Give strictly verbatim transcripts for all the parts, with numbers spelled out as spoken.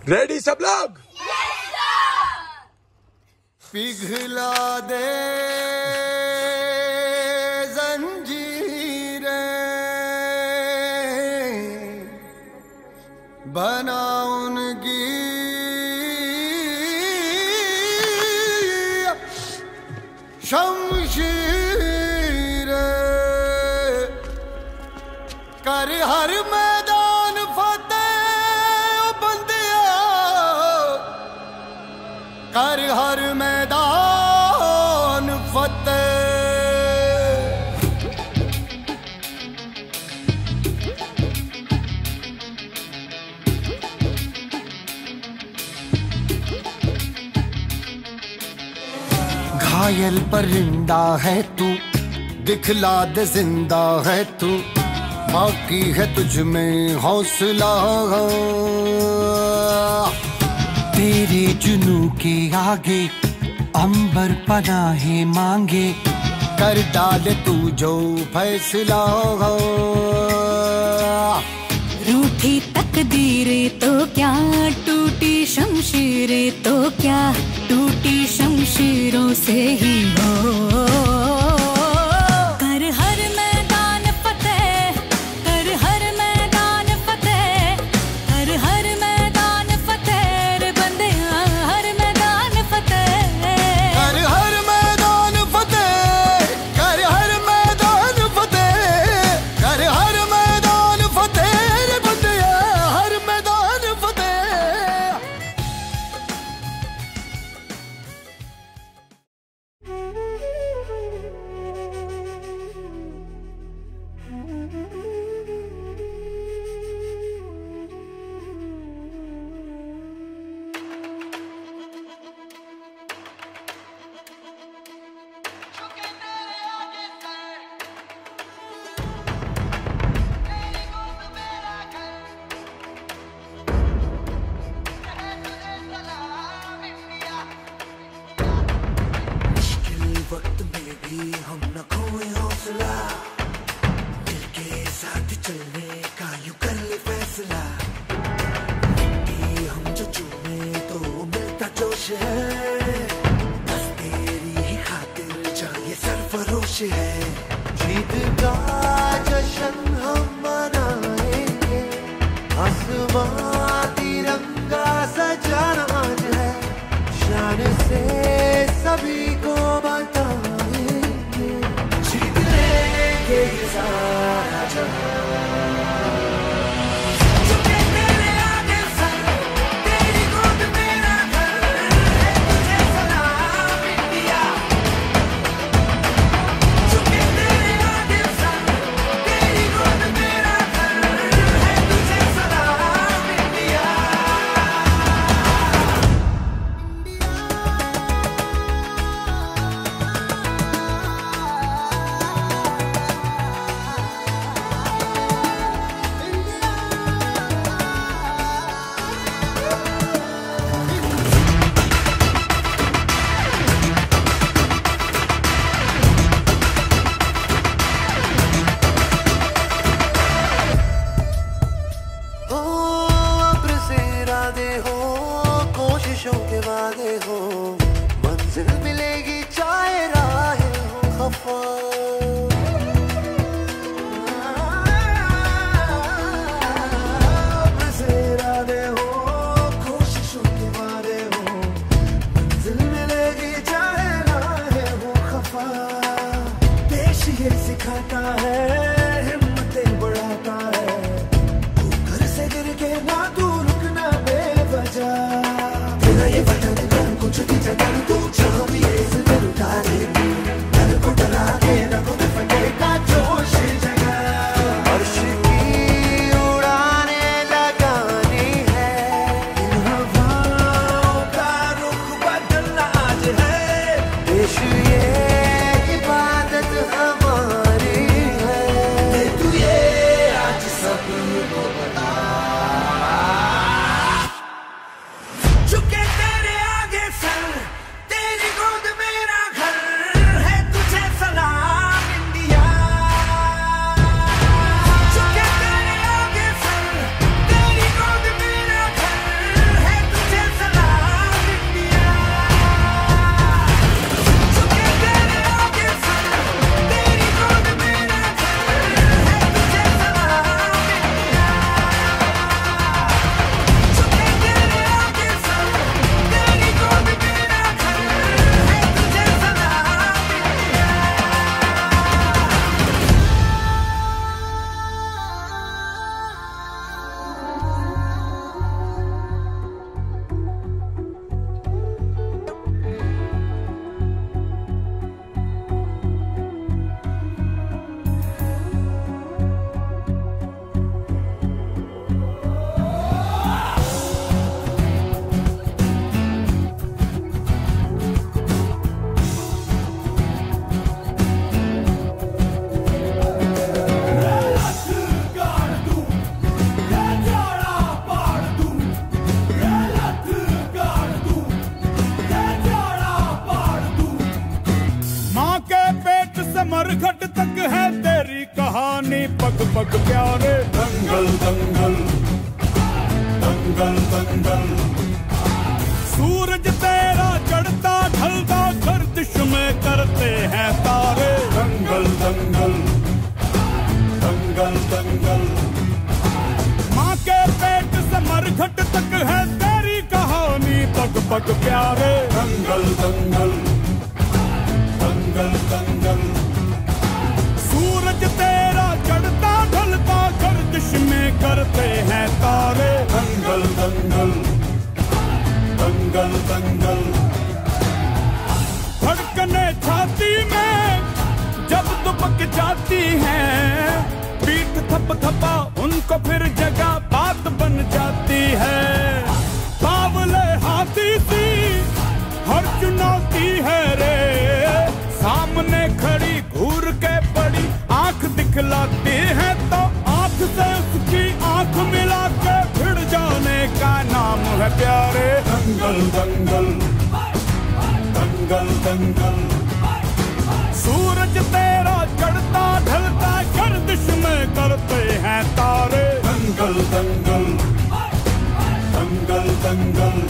Ready सब लोग? पिघला दे जंजीरें, बना उनकी शमशीरें, कर हर मैदान फतेह बंदिया, कर हर मैदान फतेह। घायल परिंदा है तू, दिखला दे जिंदा है तू, बाकी है तुझ में हौसला। तेरे जुनू के आगे अंबर पनाहे मांगे, कर डाल तू जो फैसला। रूठी तकदीरें तो क्या, टूटी शमशीरें तो क्या, टूटी शमशीरों से ही हो। कर हर मैदान फतेह, कर हर मैदान फतेह, कर हर मैदान फतेह रे बंदिया, हर मैदान फतेह। कर हर मैदान फतेह, कर हर मैदान फतेह, कर हर मैदान फतेह रे बंदिया, हर मैदान फतेह। वक्त में भी हम न खोए हौसला, दिल के साथ चलने का यूं कर ले फैसला। मिट्टी हम जो चूमे तो मिलता जोश है, बस तेरी ही खातिर जा ये सरफरोश है। जीत का जश्न हम मनाएंगे, आसमां तिरंगा सजाना आज है, शान से सभी को बताएंगे, जीत लेंगे ये सारा जहां। झुके तेरे आगे सर, तेरी गोद मेरा घर है, तुझे सलाम इंडिया। झुके तेरे आगे सर, तेरी गोद मेरा घर है, तुझे सलाम इंडिया। हो अब्र से इरादे हो, कोशिशों के वादे हो, मंजिल मिलेगी चाहे राहें हो खफा। अब्र से इरादे हो, कोशिशों के वादे हो, मंजिल मिलेगी चाहे राहें हो खफा। देश ये सिखाता है, हिम्मतें बढ़ाता है, घर से गिर के ना तू रुकना बेवजह। तेरा ये वतन कर कुछ भी जगह तू जहाँ भी है इस दिल उतारे, डर को डरा के रखो में फटेगा जोश जगा। अर्श की उड़ाने लगानी है, इन हवाओं का रुख बदलना आज है, देश ये इबादत हमारी है। दे तू ये आज सबको बता, झुके तेरे आगे सर, मरघट तक है तेरी कहानी, पग पग प्यारे। दंगल दंगल दंगल दंगल, सूरज तेरा चढ़ता ढलता गर्दिश में करते हैं तारे। दंगल दंगल दंगल दंगल, माँ के पेट से मरघट तक है तेरी कहानी, पग पग प्यारे। दंगल दंगल दंगल दंगल, सूरज तेरा चढ़ता ढलता गर्दिश में करते हैं तारे। दंगल दंगल दंगल दंगल, धड़कने छाती में जब दुबक जाती हैं, पीठ थप थपा उनको फिर जगह बात बन जाती है। बावले हाथी सी हर चुनौती है रे, सामने खड़ी घूर के बड़ी आंख दिखलाती है, तो आंख से उसकी आंख मिला के भिड़ जाने का नाम है प्यारे। दंगल दंगल दंगल दंगल, सूरज तेरा चढ़ता ढलता गर्दिश में करते हैं तारे। दंगल दंगल दंगल दंगल,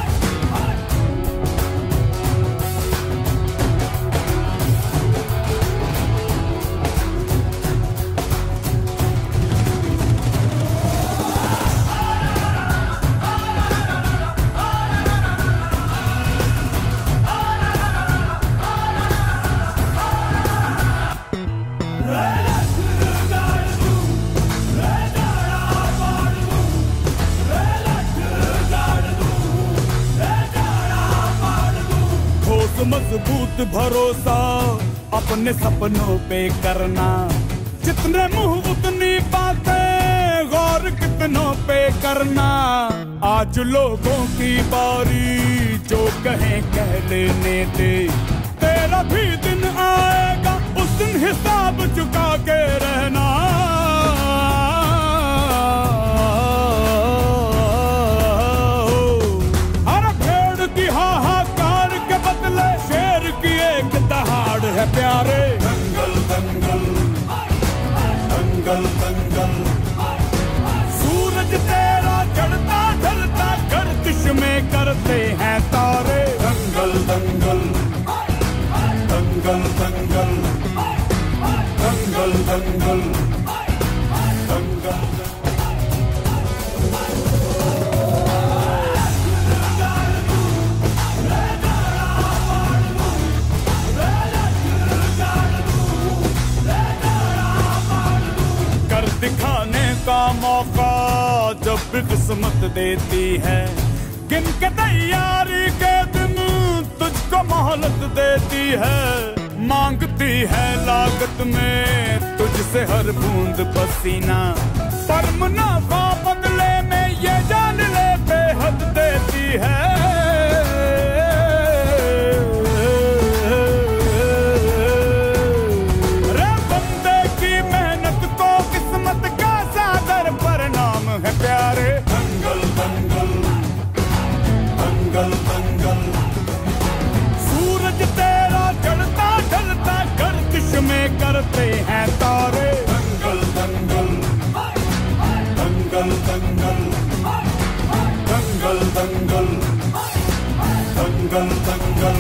मजबूत भरोसा अपने सपनों पे करना, जितने मुंह उतनी बातें, गौर कितनों पे करना। आज लोगों की बारी, जो कहें कह लेने दे, तेरा भी दिन आएगा उस दिन हिसाब चुका के रहना। है प्यारे। दंगल दंगल दंगल दंगल, सूरज तेरा चढ़ता ढलता गर्दिश में करते हैं तारे। दंगल दंगल दंगल दंगल दंगल दंगल दंगल, दिखाने का मौका जब भी किस्मत देती है, गिन के तैयारी के दिन तुझको मोहलत देती है। मांगती है लागत में तुझसे हर बूंद पसीना, पर मुनाफा बदले में ये जान ले बेहद देती है। प्यारे दंगल दंगल दंगल दंगल, सूरज तेरा चढ़ता ढलता गर्दिश में करते हैं तारे। दंगल दंगल दंगल दंगल दंगल दंगल दंगल दंगल,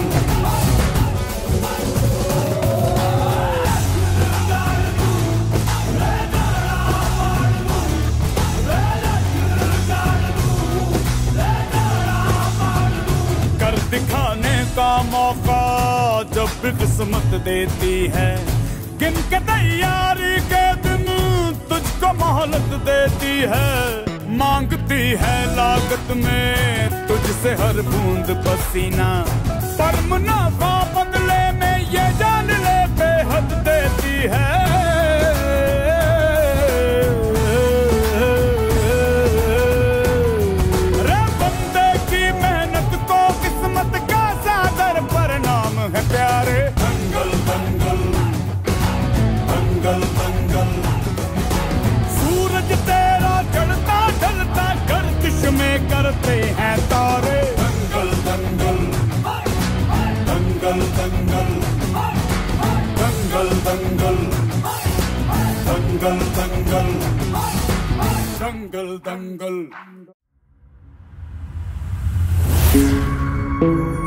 दिखाने का मौका जब भी किस्मत देती है, गिन के तैयारी के दिन तुझको मोहलत देती है। मांगती है लागत में तुझसे हर बूंद पसीना, पर मुनाफा बदले में ये जान ले बेहद देती है। प्यारे दंगल दंगल दंगल दंगल, सूरज तेरा चढ़ता ढलता गर्दिश में करते हैं तारे। दंगल दंगल दंगल दंगल दंगल दंगल दंगल दंगल